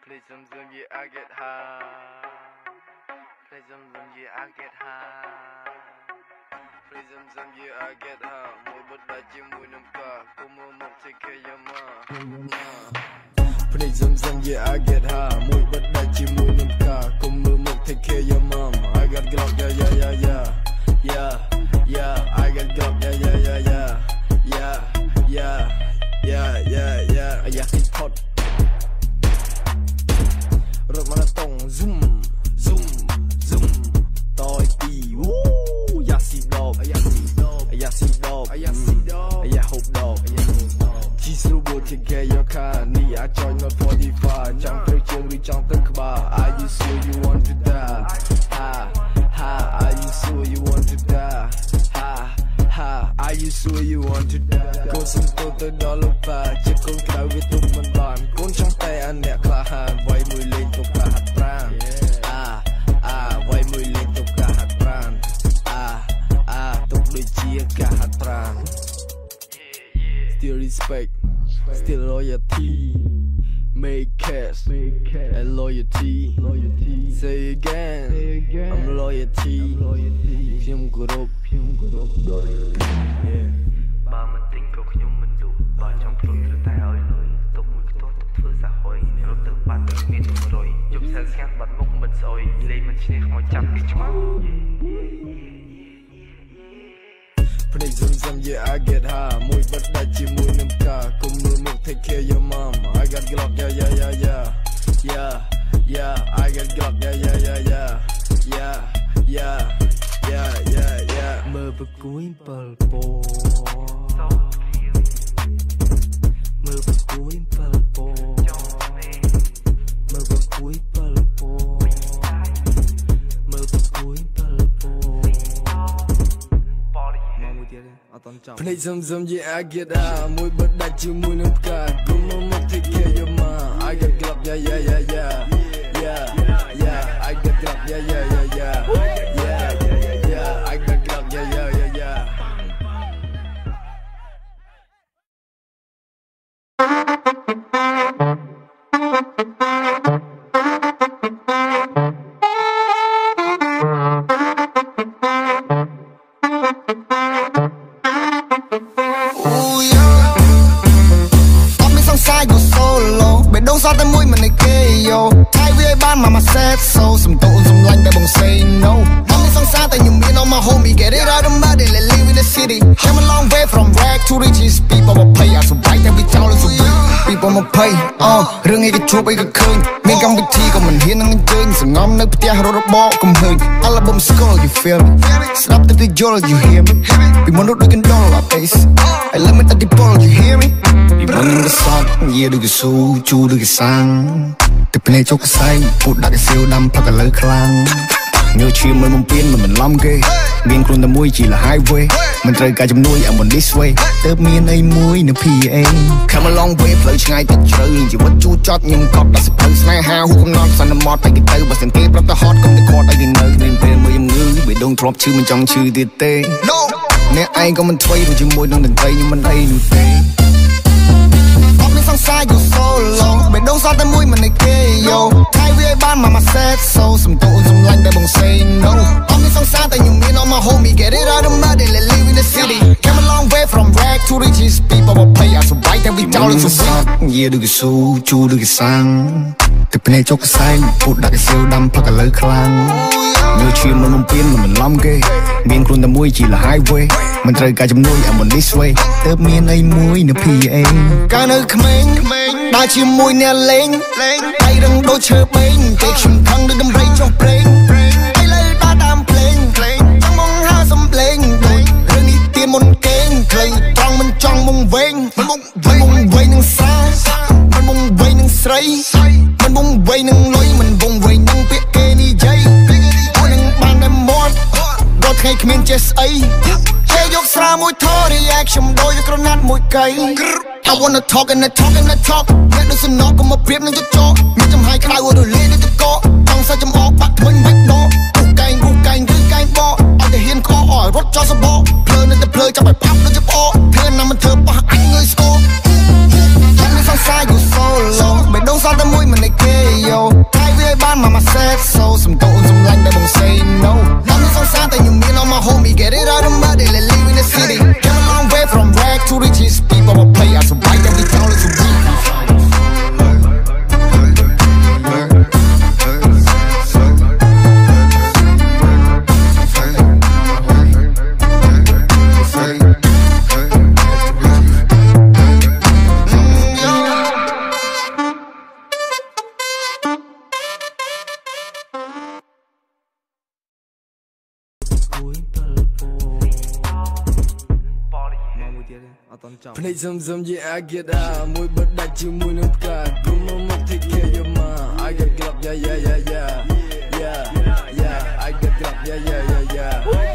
Play some zoom, yeah, I get high. Play some zoom, yeah, I get high. Play some zoom, yeah, I get high. Mùi bật đã chim mùi nằm cả. Cô mơ mộng take care your mom. Play some zoom, yeah, I get high. Mùi bật đã chim mùi nằm cả. Cô mơ mộng take care your mom. I got Glock, yeah, yeah, yeah, yeah. Yeah, yeah, I got Glock, yeah, yeah, yeah, yeah. Yeah, yeah, yeah, yeah, yeah. I got it hot. รถมันต้อง zoom zoom zoom ต่อยปีวู้อยากสีดอกอยากสีดอกอยากสีดอกอยากสีดอกอยากหกดอกจีสรูโบที่แกยอค่านี่อาจอยnot 45จังเตยเชียงหรือจังตึงขบา Are you sure you want to die ha ha Are you sure you want to die ha ha Are you sure you want to die កូនសំទោទៅដល់លោកប៉ាជាកូនក្រៅវាទុំមិនបានកូនចង់តែអាអ្នកក្លាហានវាយមួយលេងទុកកាហាត់ប្រាណវាយមួយលេងទុកកាហាត់ប្រាណទុកដូចជាកាហាត់ប្រាណ Still respect still loyalty make cash and loyalty say again I'm loyalty ខ្ញុំគោរពបើមិនទិញក៏ខ្ញុំមិនលក់បើចង់ព្រុនត្រូវតែឲ្យលុយទុកមួយខ្ទស់ទុកធ្វើសហុយរត់ទៅបាត់ទៅមាន100យប់ស្ងាត់បាត់មុខមិនស្អុយលេងមិនឈ្នះមកចាប់ពីឆ្មាំភ្នែកសំសំ yeah I get high មួយបិទដាច់ជាមួយនឹងផ្កាគុំមើលមុខ take care your mom I got Glock yeah yeah yeah yeah yeah yeah I got Glock yeah yeah yeah yeah yeah yeah yeah yeah yeah មើលប្រគួយ7ពោមើលប្រគួយ7ពោមើលប្រគួយ7ពោមើលប្រគួយ7ពោមកមួយទៀតអត់តន់ចប់ភ្នែកសំសំ yeah I get high មួយបិទដាច់ជាមួយនឹងផ្កាគុំមក take care your mom I got Glock yeah yeah yeah yeah yeah yeah I got Glock yeah yeah yeah yeah yeah I got Glock yeah yeah yeah yeahរឿងឯកជួបអីក៏ឃើញមានកម្មវិធីក៏មិនហ៊ាននឹងអញ្ជើញសងំនៅផ្ទះរត់របកុំឃើញ album skull you feel me ស្ដាប់ទៅយល់ you hear me ពីមនុស្សដូចកណ្ដុរ face I limit at the ball you hear me ពីមុនទៅសតយាដូចកស៊ូជូដូចកសាំងទឹកភ្នែកចុកកសែងពុតដាក់កសៀវដាំផឹកឥឡូវខ្លាំងញើឈាមមិនបំពេញមិនបន្លំគេមានគ្រួនតែមួយជាល highway មិនត្រូវការជំនួយ I'm on this way ទៅមានអីមួយនៅ PA Come a long way ផ្លូវឆ្ងាយទៅជ្រៅជីវិតជូរចត់ខ្ញុំកប់ដាក់សភៅស្នេហាហូកំណត់សន្មត់ទៅទៅបើសិនគេប្រាប់ទៅហត់កុំទៅគាត់ឲ្យគេនៅគ្មានពេលមួយងើបេះដូងធ្លាប់ឈឺមិនចង់ឈឺទៀតទេ No អ្នកឯងក៏មិនធ្វើរួចជាមួយនឹងតន្ត្រីខ្ញុំមិនអីនោះទេអត់មានសង្សារ you so long បេះដូងសតតែមួយមិនឯគេយោថៃវាឲ្យបានមក set so សំតូនសំឡាញ់តែបង say no អត់មានសង្សារតែខ្ញុំមាន all my homie get it out of mud and live in the city came a long way from rag to riches people will pay us right and we down to sweet យាដូចកស៊ូជូដូចកសាំងទឹកភ្នែកចុកកសែងពុតដាក់កសៀវដាំផឹកឥឡូវខ្លាំងញើឈាមមិនបំពេញមិនបន្លំគេមានគ្រួនតែមួយជាល highway មិនត្រូវការជំនួយ I'm on this way ទៅមានអីមួយនៅ PA កាលនៅក្មេងដើរជាមួយអ្នកលេងដៃរឹងដូចឈើបេងគេខ្ញុំខឹងដូចដំរីចុះព្រេងឥឡូវដើរតាមភ្លេងចង់មកហៅសំឡេងដូចរឿងនេះទៀនមុនគេងខ្លីត្រង់មិនចង់មុងវែងមុងវែងនឹងសាមិនមុងវែងនឹងស្រីមិនមុងវែងនឹងលុយមិនមុងវែងនឹងពាក្យគេនិយាយអូននឹងបានតែមាត់ដល់ថ្ងៃគ្មានចេះស្អីចេះយកស្រាមួយថត reaction ដូចក្រណាត់មួយកៃ I wanna talk and I talk and I talk អ្នកដូចសំណកក៏មកព្រៀបនឹងចចកមានចំហាយក្តៅរលាយដូចតកចង់សាច់ចំអកបាក់ធ្មេញបាច់ដករូបកែងឬកែងបកអត់ទៅហ៊ានខអរត់ចោលសបកភ្លើនៅតែភ្លើចាប់ឲ្យប៉ាប់ដូចចបអធ្វើណាមិនធ្វើប៉ះអញងើយស្គរ Come me some side you so long បេះដូងសតតែមួយមិនឯគេទៀតអត់តន់ចប់ភ្នែកសំសំជាអាកេដាមួយបិទដាច់ជាមួយនឹងផ្កាគុំមក take care your ma I get grab yeah I get grab yeah